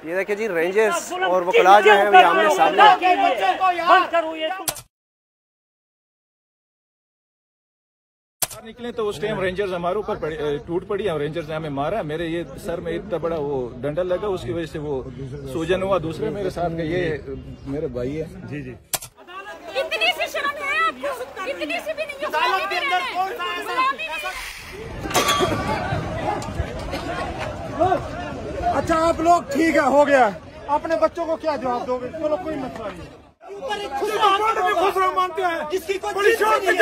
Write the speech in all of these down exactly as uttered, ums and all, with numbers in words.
ये देखिए जी, रेंजर्स और वकला जो है वो आमने सामने। निकले तो उस टाइम रेंजर्स हमारे ऊपर टूट पड़ी, हम रेंजर्स ने हमें मारा। मेरे ये सर में इतना बड़ा वो डंडा लगा, उसकी वजह से वो सूजन हुआ। दूसरे मेरे साथ का ये मेरे भाई है। जी जी, इतनी सी शर्म है आपको? इतनी सी भी नहीं है। अच्छा आप लोग ठीक है, हो गया। अपने बच्चों को क्या जवाब दोगे? चलो कोई मसला नहीं। खुसरो मानते हैं जिसकी कोई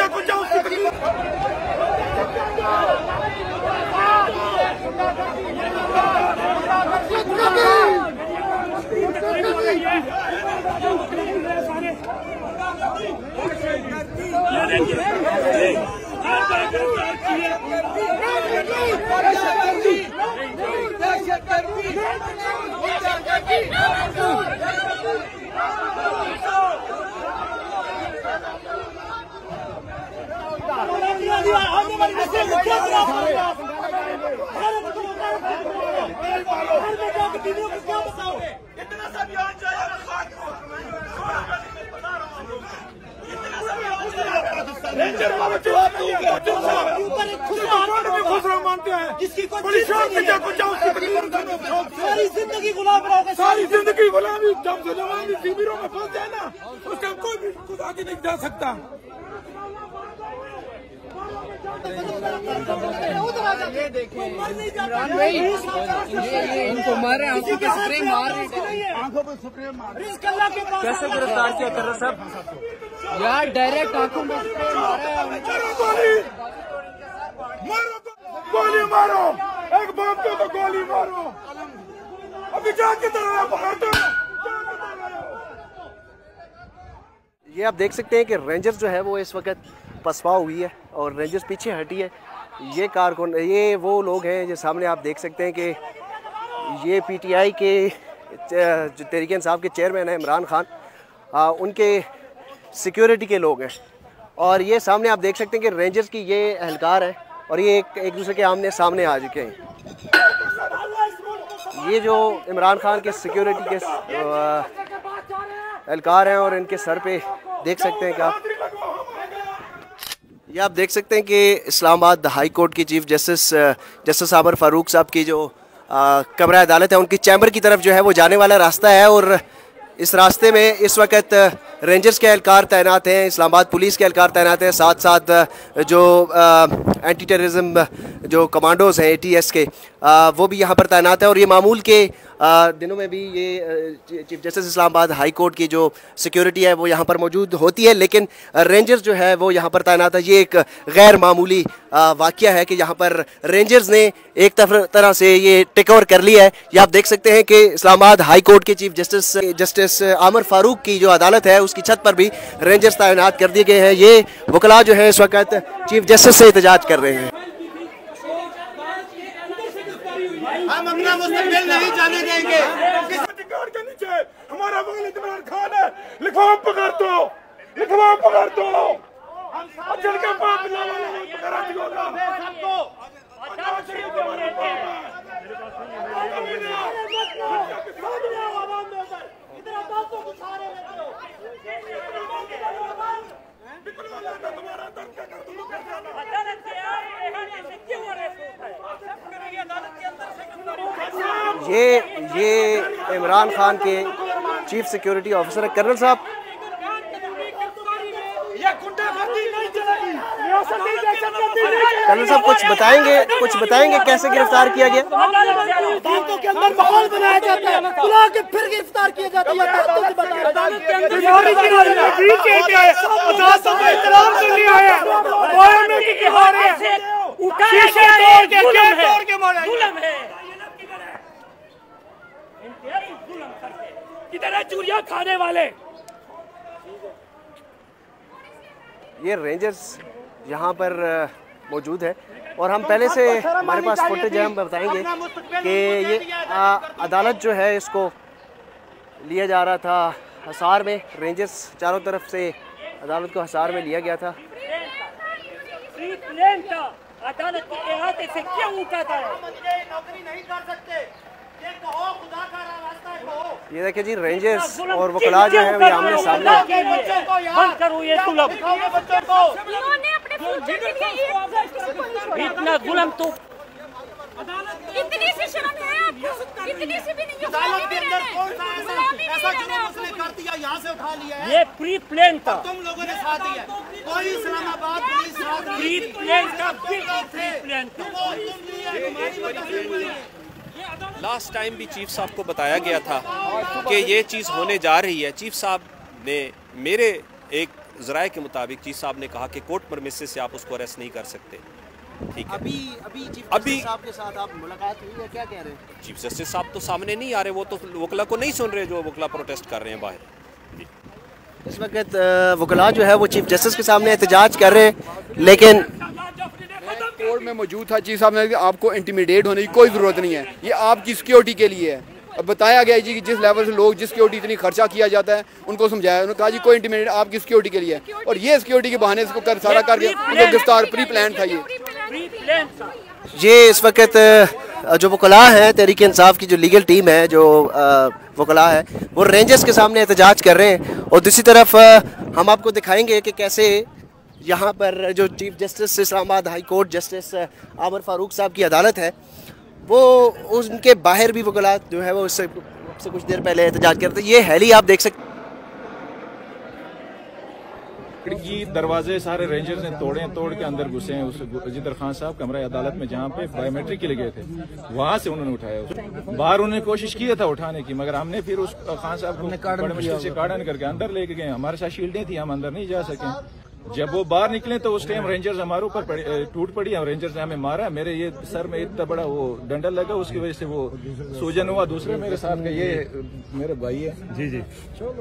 मानते हैं जिसकी कोई सारी जिंदगी गुलाम रहोगे, सारी जिंदगी गुलामी। जब गुलामी शिविरों में फंस जाए ना, उसका कोई भी खुद आगे नहीं जा सकता। ये देखिए इमरान भाई, इनको मारे, आंखों पे स्प्रे मार रहे, आंखों पे स्प्रे मार। कैसे गिरफ्तार किया कर रहे साहब? यार डायरेक्ट आंखों में स्प्रे मारा। गोली मारो, एक बाप को तो गोली मारो। अभी जाके तरह पकड़ते हो। ये आप देख सकते हैं कि रेंजर्स जो है वो इस वक्त पसपा हुई है और रेंजर्स पीछे हटी है। ये कारकुन, ये वो लोग हैं जो सामने आप देख सकते हैं कि ये पीटीआई के जो तहरीक इंसाफ के चेयरमैन हैं इमरान खान, आ, उनके सिक्योरिटी के लोग हैं। और ये सामने आप देख सकते हैं कि रेंजर्स की ये एहलकार है और ये एक, एक दूसरे के आमने सामने आ चुके हैं। ये जो इमरान खान के सिक्योरिटी के एहलकार हैं और इनके सर पे देख सकते हैं कि आप ये आप देख सकते हैं कि इस्लामाबाद हाई कोर्ट की chief justice justice Aamer Farooq साहब की जो कमरा अदालत है, उनकी चैम्बर की तरफ जो है वो जाने वाला रास्ता है। और इस रास्ते में इस वक्त रेंजर्स के एहलकार तैनात हैं, इस्लामाबाद पुलिस के एहलकार तैनात हैं, साथ साथ जो एंटी टेररिज्म जो कमांडोज हैं ए टी एस के, आ, वो भी यहाँ पर तैनात है। और ये मामूल के आ, दिनों में भी ये chief justice Islamabad high court की जो सिक्योरिटी है वो यहाँ पर मौजूद होती है, लेकिन रेंजर्स जो है वो यहाँ पर तैनात है। ये एक गैर मामूली वाक़या है कि यहाँ पर रेंजर्स ने एक तरह से ये टेक ओवर कर लिया है। ये आप देख सकते हैं कि इस्लामाबाद हाई कोर्ट के chief justice justice Aamer Farooq की जो अदालत है उसकी छत पर भी रेंजर्स तैनात कर दिए गए हैं। ये वकला जो है इस वक्त चीफ जस्टिस से एहतजाज कर रहे हैं। हम अपना मुस्तकबिल नहीं जाने देंगे। अधिकार के नीचे हमारा वकील इमरान खान है। लिखवा पकड़ दो, लिखवा पकड़ दो। अचल का बाप पकड़ा दियोगा सबको। ये ये इमरान खान के चीफ सिक्योरिटी ऑफिसर है कर्नल साहब। कर्नल साहब कुछ बताएंगे कुछ बताएंगे कैसे गिरफ्तार किया गया? अदालतों के अंदर माहौल बनाया जाता है, बुला के फिर गिरफ्तार किया जाता है। अदालत के अंदर एहतराम के लिए आया किधर चूरिया खाने वाले। ये रेंजर्स यहाँ पर मौजूद है और हम पहले से हमारे पास फुटेज है, हम बताएंगे कि ये आ, अदालत जो है इसको लिया जा रहा था हसार में। रेंजर्स चारों तरफ से अदालत को हसार में लिया गया था। अदालत के अहाते से क्यों उठाता है? नौकरी नहीं कर सकते, ये कहो खुदा का रास्ता ये देखिए जी, रेंजर्स और वकला जो है वो आमने सामने। बंद करो ये सुलभ, इन्होंने अपने फ्यूचर के लिए इतना जुल्म तो इतनी सी शर्म है आपको, इतनी सी भी नहीं। अदालत के अंदर कौन सा ऐसा ऐसा जो उसने कर दिया, यहाँ से उठा लिया है, ये प्री प्लान था, तुम लोगों ने साथ दिया। कोई इस्लामाबाद पुलिस साथ नहीं, प्री प्लान था, प्री प्लान था। लास्ट टाइम भी चीफ साहब को बताया गया था कि ये चीज़ होने जा रही है। चीफ साहब ने मेरे एक ज़राए के मुताबिक चीफ साहब ने कहा कि कोर्ट परमिसेस से आप उसको अरेस्ट नहीं कर सकते। ठीक है, अभी अभी चीफ अभी जस्टिस साहब के साथ आप मुलाकात हुई है, क्या कह रहे हैं? चीफ जस्टिस साहब तो सामने नहीं आ रहे, वो तो वकला को नहीं सुन रहे जो वकला प्रोटेस्ट कर रहे हैं बाहर। इस वक्त वकला जो है वो चीफ जस्टिस के सामने एहतजाज कर रहे हैं, लेकिन कोर्ट में मौजूद था। चीफ साहब ने आपको इंटिमिडेट होने की कोई ज़रूरत नहीं है, ये आपकी सिक्योरिटी के लिए है। अब बताया गया जी कि जिस लेवल से लोग जिस सिक्योरिटी इतनी खर्चा किया जाता है उनको समझाया, उन्होंने कहा जी कोई इंटिमिडेट आपकी सिक्योरिटी के लिए है, और ये सिक्योरिटी के बहाने इसको कर सारा कर दिया, उनको गिरफ्तार प्री प्लान था ये। ये इस वक्त जो वकला है तहरीक इंसाफ की जो लीगल टीम है, जो वकला है, वो रेंजर्स के सामने एहतजाज कर रहे हैं। और दूसरी तरफ हम आपको दिखाएंगे कि कैसे यहाँ पर जो chief justice Islamabad high court justice Aamer Farooq साहब की अदालत है, वो उनके बाहर भी वकला जो है वो उससे से कुछ देर पहले एहतजाज करते हैं। ये हैली आप देख सकते, खिड़की दरवाजे सारे रेंजर्स ने तोड़े, तोड़ के अंदर घुसे हैं। उस जिदर खान साहब कमरा अदालत में जहाँ पे बायोमेट्रिक के लिए गए थे, वहां से उन्होंने उठाया उसको। बाहर उन्होंने कोशिश की था उठाने की, मगर हमने फिर उस खान साहब को बड़े मुश्किल से काढ़न करके अंदर लेके गए। हमारे साथ शील्डें थी, हम अंदर नहीं जा सके। जब वो बाहर निकले तो उस टाइम रेंजर्स हमारे ऊपर टूट पड़ी, और रेंजर्स ने हमें मारा। मेरे ये सर में इतना बड़ा वो डंडल लगा, उसकी वजह से वो सूजन हुआ। दूसरे मेरे साथ का ये मेरे भाई है जी जी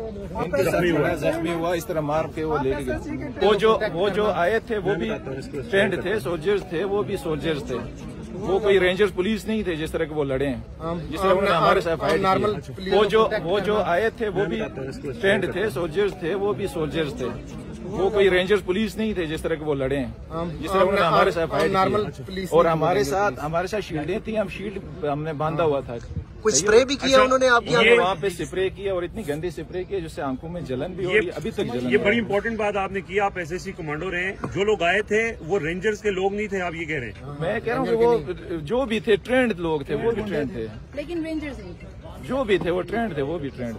जख्मी हुआ, इस तरह मार के वो लेके गए। वो जो वो जो आए थे वो भी ट्रेंड थे, सोल्जर्स थे, वो भी सोल्जर्स थे, वो कोई रेंजर्स पुलिस नहीं थे जिस तरह के वो लड़े हैं, जिस तरह उन्होंने हमारे साथ फाइट की। वो जो वो जो आए थे वो भी ट्रेंड थे, सोल्जर्स थे, वो भी सोल्जर्स थे, वो कोई रेंजर्स पुलिस नहीं थे जिस तरह के वो लड़े हैं, जिस तरह उन्होंने हमारे साथ फाइट की। और हमारे साथ हमारे साथ शील्डें थी, हम शील्ड हमने बांधा हुआ था। कोई स्प्रे भी किया उन्होंने आपकी आंखों में? वहाँ पे स्प्रे किया, और इतनी गंदी स्प्रे की जिससे आंखों में जलन भी हो रही है, अभी तक जलन। ये बड़ी इंपॉर्टेंट बात आपने की, आप एसएससी कमांडो रहे, जो लोग आए थे वो रेंजर्स के लोग नहीं थे, आप ये कह रहे हैं? मैं कह रहा हूँ कि वो जो भी थे ट्रेंड लोग थे, वो भी ट्रेंड थे, लेकिन रेंजर्स नहीं थे, जो भी थे वो ट्रेंड थे, वो भी ट्रेंड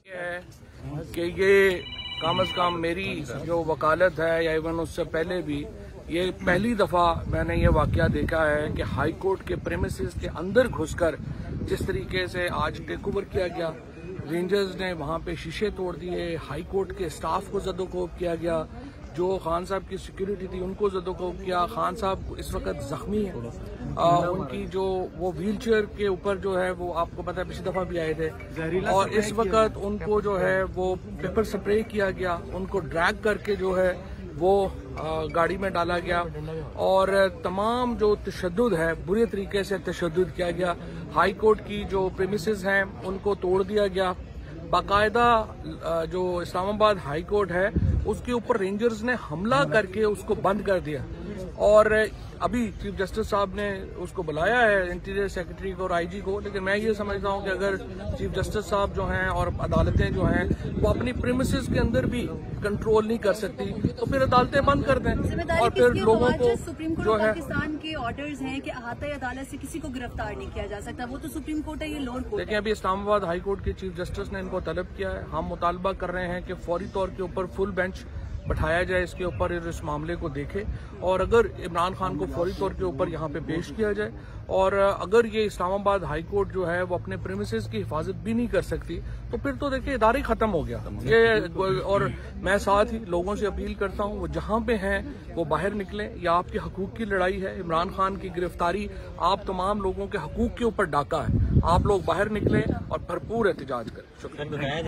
थे। कि ये कम अज़ कम मेरी जो वकालत है या इवन उससे पहले भी ये पहली दफ़ा मैंने ये वाक़या देखा है कि हाई कोर्ट के प्रेमिसेस के अंदर घुसकर जिस तरीके से आज टेक ओवर किया गया, रेंजर्स ने वहाँ पे शीशे तोड़ दिए, हाई कोर्ट के स्टाफ को जदोकोब किया गया, जो खान साहब की सिक्योरिटी थी उनको जदोकोब किया। खान साहब इस वक्त जख्मी हैं, आ, उनकी जो वो व्हील चेयर के ऊपर जो है वो आपको पता है पिछली दफा भी आए थे, और इस वक्त उनको जो है वो पेपर स्प्रे किया गया, उनको ड्रैग करके जो है वो आ, गाड़ी में डाला गया, और तमाम जो तशद्दुद है बुरे तरीके से तशद्दुद किया गया। हाई कोर्ट की जो प्रेमिसेस हैं उनको तोड़ दिया गया। बाकायदा जो इस्लामाबाद हाई कोर्ट है उसके ऊपर रेंजर्स ने हमला करके उसको बंद कर दिया, और अभी चीफ जस्टिस साहब ने उसको बुलाया है इंटीरियर सेक्रेटरी को और आईजी को, लेकिन मैं ये समझता हूँ कि अगर चीफ जस्टिस साहब जो हैं और अदालतें जो हैं वो अपनी प्रीमिसेस के अंदर भी कंट्रोल नहीं कर सकती तो फिर अदालतें बंद कर दें, और फिर लोगों को सुप्रीम कोर्ट जो और है पाकिस्तान के ऑर्डर्स हैं कि अहाता अदालत से किसी को गिरफ्तार नहीं किया जा सकता, वो तो सुप्रीम कोर्ट है, ये लोअर कोर्ट है। देखिए अभी इस्लामाबाद हाई कोर्ट के चीफ जस्टिस ने इनको तलब किया है, हम मुतालबा कर रहे हैं कि फौरी तौर के ऊपर फुल बेंच बैठाया जाए इसके ऊपर, इस मामले को देखे, और अगर इमरान खान को फौरी तौर के ऊपर यहाँ पे पेश किया जाए, और अगर ये इस्लामाबाद हाई कोर्ट जो है वो अपने प्रेमिसेस की हिफाजत भी नहीं कर सकती तो फिर तो देखिए इदारे खत्म हो गया ये। और मैं साथ ही लोगों से अपील करता हूँ वो जहाँ पे हैं वो बाहर निकलें, या आपके हकूक की लड़ाई है, इमरान खान की गिरफ्तारी आप तमाम लोगों के हकूक के ऊपर डाका है, आप लोग बाहर निकलें और भरपूर एहतजाज करें। शुक्रिया।